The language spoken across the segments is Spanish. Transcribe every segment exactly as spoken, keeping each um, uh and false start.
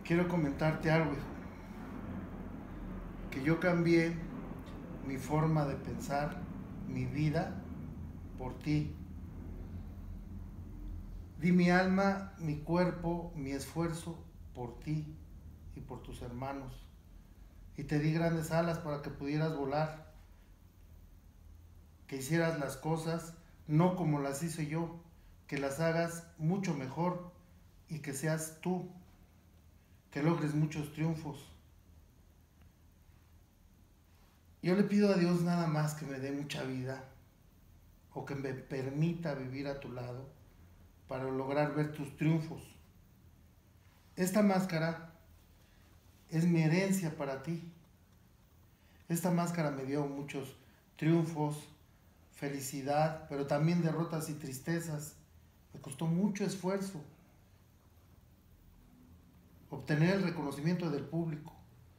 Quiero comentarte algo, hijo, que yo cambié mi forma de pensar, mi vida, por ti. Di mi alma, mi cuerpo, mi esfuerzo por ti y por tus hermanos. Y te di grandes alas para que pudieras volar, que hicieras las cosas no como las hice yo, que las hagas mucho mejor y que seas tú, que logres muchos triunfos. Yo le pido a Dios nada más que me dé mucha vida o que me permita vivir a tu lado para lograr ver tus triunfos. Esta máscara es mi herencia para ti. Esta máscara me dio muchos triunfos, felicidad, pero también derrotas y tristezas. Me costó mucho esfuerzo obtener el reconocimiento del público.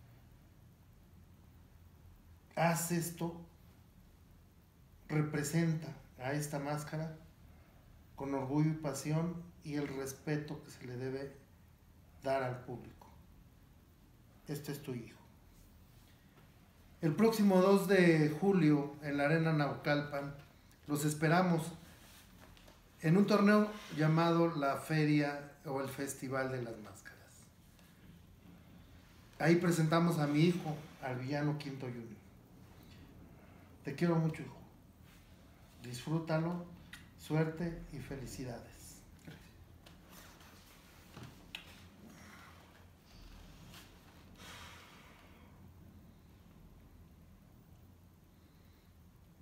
Haz esto, representa a esta máscara con orgullo y pasión y el respeto que se le debe dar al público. Este es tu hijo. El próximo dos de julio en la Arena Naucalpan los esperamos en un torneo llamado la Feria o el Festival de las Máscaras. Ahí presentamos a mi hijo, al villano Quinto Junior. Te quiero mucho, hijo. Disfrútalo, suerte y felicidades.